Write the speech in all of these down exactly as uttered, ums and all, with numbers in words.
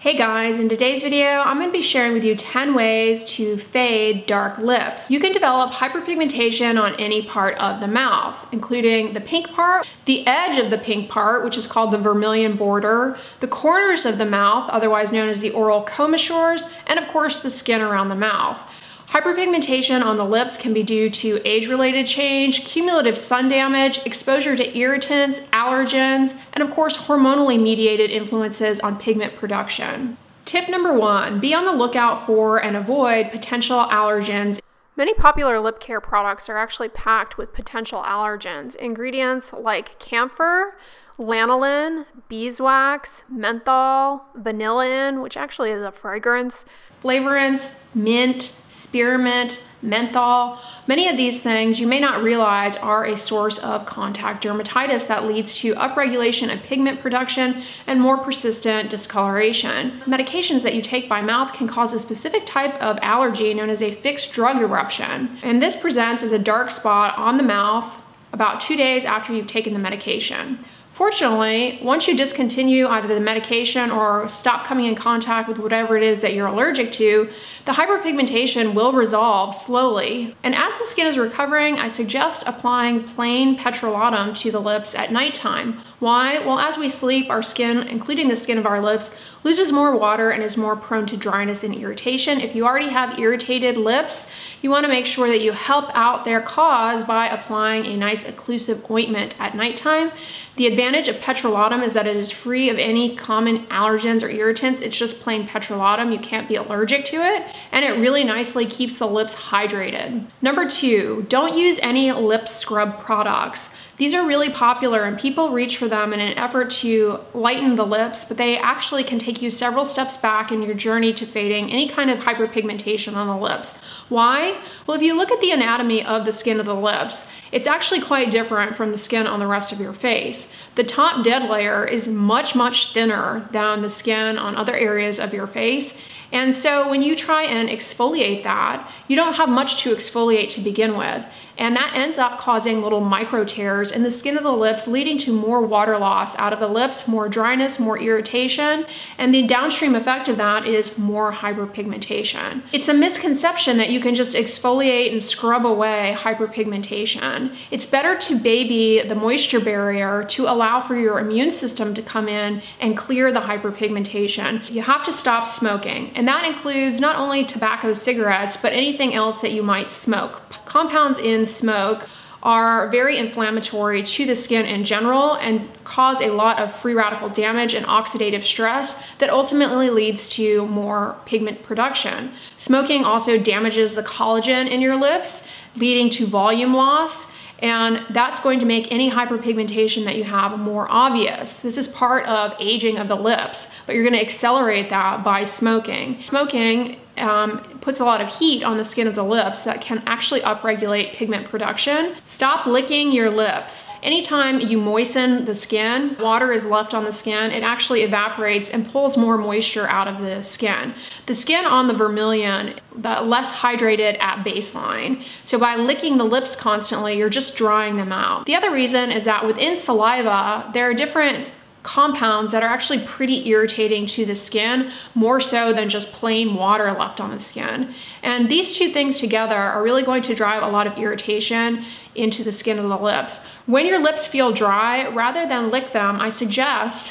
Hey guys, in today's video, I'm going to be sharing with you ten ways to fade dark lips. You can develop hyperpigmentation on any part of the mouth, including the pink part, the edge of the pink part, which is called the vermilion border, the corners of the mouth, otherwise known as the oral commissures, and of course the skin around the mouth. Hyperpigmentation on the lips can be due to age-related change, cumulative sun damage, exposure to irritants, allergens, and of course hormonally mediated influences on pigment production. Tip number one, be on the lookout for and avoid potential allergens. Many popular lip care products are actually packed with potential allergens. Ingredients like camphor, lanolin, beeswax, menthol, vanillin, which actually is a fragrance, flavorants, mint, spearmint, menthol. Many of these things you may not realize are a source of contact dermatitis that leads to upregulation of pigment production and more persistent discoloration. Medications that you take by mouth can cause a specific type of allergy known as a fixed drug eruption. And this presents as a dark spot on the mouth about two days after you've taken the medication. Fortunately, once you discontinue either the medication or stop coming in contact with whatever it is that you're allergic to, the hyperpigmentation will resolve slowly. And as the skin is recovering, I suggest applying plain petrolatum to the lips at nighttime. Why? Well, as we sleep, our skin, including the skin of our lips, loses more water and is more prone to dryness and irritation. If you already have irritated lips, you want to make sure that you help out their cause by applying a nice occlusive ointment at nighttime. The advantage of petrolatum is that it is free of any common allergens or irritants. It's just plain petrolatum. You can't be allergic to it, and it really nicely keeps the lips hydrated. Number two, don't use any lip scrub products. These are really popular and people reach for them in an effort to lighten the lips, but they actually can take you several steps back in your journey to fading any kind of hyperpigmentation on the lips. Why? Well, if you look at the anatomy of the skin of the lips, it's actually quite different from the skin on the rest of your face. The top dead layer is much, much thinner than the skin on other areas of your face. And so when you try and exfoliate that, you don't have much to exfoliate to begin with. And that ends up causing little micro tears in the skin of the lips, leading to more water loss out of the lips, more dryness, more irritation, and the downstream effect of that is more hyperpigmentation. It's a misconception that you can just exfoliate and scrub away hyperpigmentation. It's better to baby the moisture barrier to allow for your immune system to come in and clear the hyperpigmentation. You have to stop smoking, and that includes not only tobacco, cigarettes, but anything else that you might smoke. Compounds in smoke are very inflammatory to the skin in general and cause a lot of free radical damage and oxidative stress that ultimately leads to more pigment production. Smoking also damages the collagen in your lips, leading to volume loss, and that's going to make any hyperpigmentation that you have more obvious. This is part of aging of the lips, but you're gonna accelerate that by smoking. Smoking um, puts a lot of heat on the skin of the lips that can actually upregulate pigment production. Stop licking your lips. Anytime you moisten the skin, water is left on the skin, it actually evaporates and pulls more moisture out of the skin. The skin on the vermilion, the less hydrated at baseline. So by licking the lips constantly, you're just drying them out. The other reason is that within saliva, there are different compounds that are actually pretty irritating to the skin, more so than just plain water left on the skin. And these two things together are really going to drive a lot of irritation into the skin of the lips. When your lips feel dry, rather than lick them, I suggest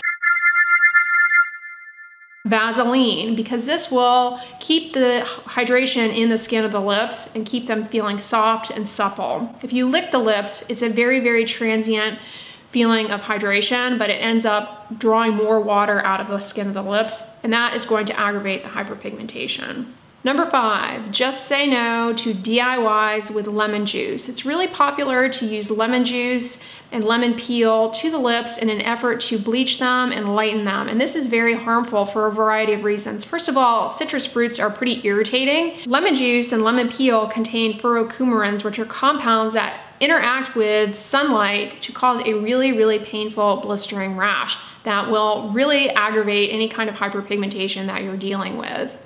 Vaseline, because this will keep the hydration in the skin of the lips and keep them feeling soft and supple. If you lick the lips, it's a very, very transient feeling of hydration, but it ends up drawing more water out of the skin of the lips, and that is going to aggravate the hyperpigmentation. Number five, just say no to D I Ys with lemon juice. It's really popular to use lemon juice and lemon peel to the lips in an effort to bleach them and lighten them. And this is very harmful for a variety of reasons. First of all, citrus fruits are pretty irritating. Lemon juice and lemon peel contain furocoumarins, which are compounds that interact with sunlight to cause a really, really painful blistering rash that will really aggravate any kind of hyperpigmentation that you're dealing with.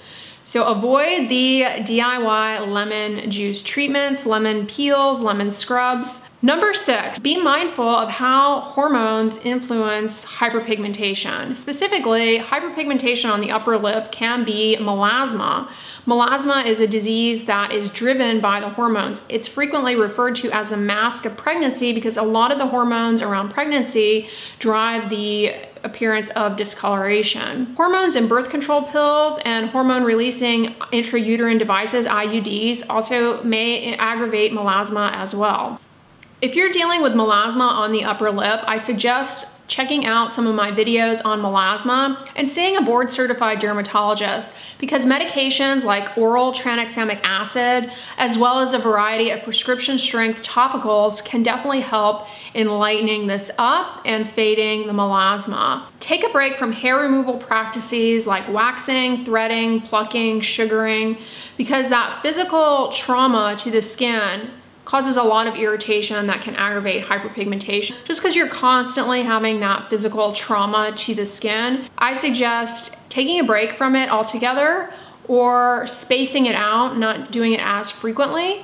So avoid the D I Y lemon juice treatments, lemon peels, lemon scrubs. Number six, be mindful of how hormones influence hyperpigmentation. Specifically, hyperpigmentation on the upper lip can be melasma. Melasma is a disease that is driven by the hormones. It's frequently referred to as the mask of pregnancy because a lot of the hormones around pregnancy drive the appearance of discoloration. Hormones in birth control pills and hormone releasing intrauterine devices, I U Ds, also may aggravate melasma as well. If you're dealing with melasma on the upper lip, I suggest checking out some of my videos on melasma and seeing a board certified dermatologist, because medications like oral tranexamic acid, as well as a variety of prescription strength topicals, can definitely help in lightening this up and fading the melasma. Take a break from hair removal practices like waxing, threading, plucking, sugaring, because that physical trauma to the skin causes a lot of irritation that can aggravate hyperpigmentation. Just because you're constantly having that physical trauma to the skin, I suggest taking a break from it altogether, or spacing it out, not doing it as frequently,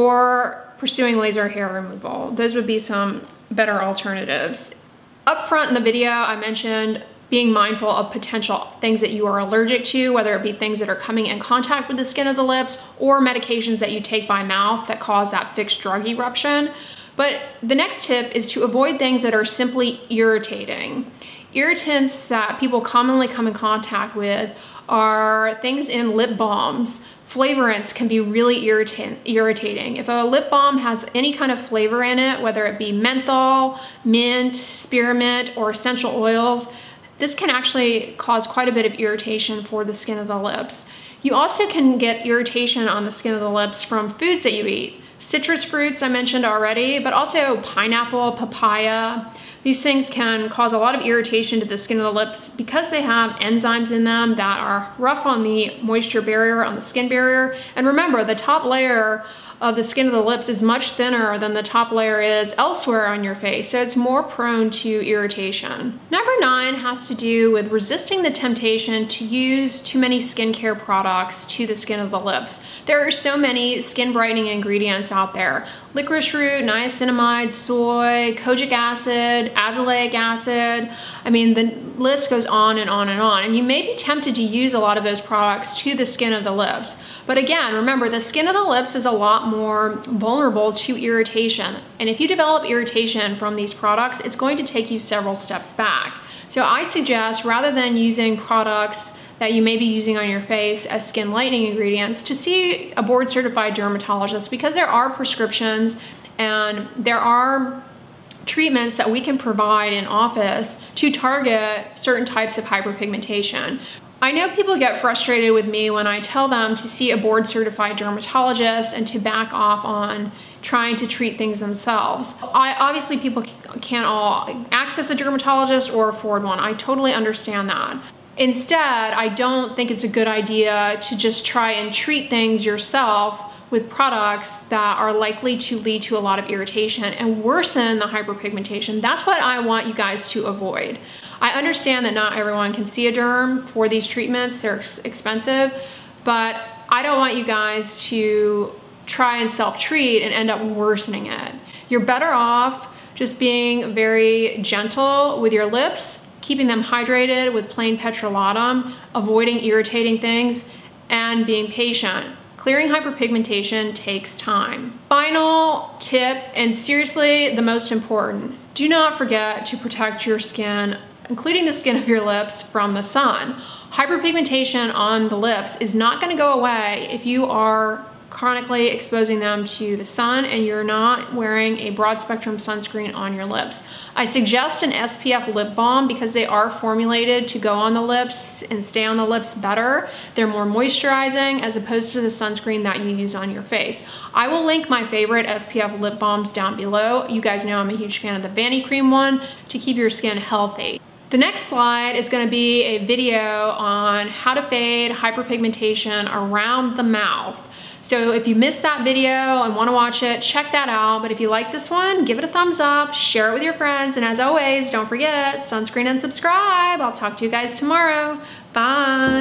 or pursuing laser hair removal. Those would be some better alternatives. Up front in the video, I mentioned being mindful of potential things that you are allergic to, whether it be things that are coming in contact with the skin of the lips or medications that you take by mouth that cause that fixed drug eruption. But the next tip is to avoid things that are simply irritating. Irritants that people commonly come in contact with are things in lip balms. Flavorants can be really irritant, irritating. If a lip balm has any kind of flavor in it, whether it be menthol, mint, spearmint, or essential oils, this can actually cause quite a bit of irritation for the skin of the lips. You also can get irritation on the skin of the lips from foods that you eat. Citrus fruits I mentioned already, but also pineapple, papaya. These things can cause a lot of irritation to the skin of the lips because they have enzymes in them that are rough on the moisture barrier, on the skin barrier. And remember, the top layer of the skin of the lips is much thinner than the top layer is elsewhere on your face, so it's more prone to irritation. Number nine has to do with resisting the temptation to use too many skincare products to the skin of the lips. There are so many skin brightening ingredients out there. Licorice root, niacinamide, soy, kojic acid, azelaic acid. I mean, the list goes on and on and on. And you may be tempted to use a lot of those products to the skin of the lips. But again, remember, the skin of the lips is a lot more vulnerable to irritation. And if you develop irritation from these products, it's going to take you several steps back. So I suggest, rather than using products that you may be using on your face as skin lightening ingredients, to see a board certified dermatologist, because there are prescriptions and there are treatments that we can provide in office to target certain types of hyperpigmentation. I know people get frustrated with me when I tell them to see a board certified dermatologist and to back off on trying to treat things themselves. I, obviously people can't all access a dermatologist or afford one. I totally understand that. Instead, I don't think it's a good idea to just try and treat things yourself with products that are likely to lead to a lot of irritation and worsen the hyperpigmentation. That's what I want you guys to avoid. I understand that not everyone can see a derm for these treatments. They're ex expensive, but I don't want you guys to try and self-treat and end up worsening it. You're better off just being very gentle with your lips, keeping them hydrated with plain petrolatum, avoiding irritating things, and being patient. Clearing hyperpigmentation takes time. Final tip, and seriously the most important, do not forget to protect your skin, including the skin of your lips, from the sun. Hyperpigmentation on the lips is not going to go away if you are chronically exposing them to the sun and you're not wearing a broad spectrum sunscreen on your lips. I suggest an S P F lip balm because they are formulated to go on the lips and stay on the lips better. They're more moisturizing as opposed to the sunscreen that you use on your face. I will link my favorite S P F lip balms down below. You guys know I'm a huge fan of the Vanity Cream one to keep your skin healthy. The next slide is going to be a video on how to fade hyperpigmentation around the mouth. So if you missed that video and want to watch it, check that out. But if you like this one, give it a thumbs up, share it with your friends, and as always, don't forget, sunscreen and subscribe. I'll talk to you guys tomorrow. Bye.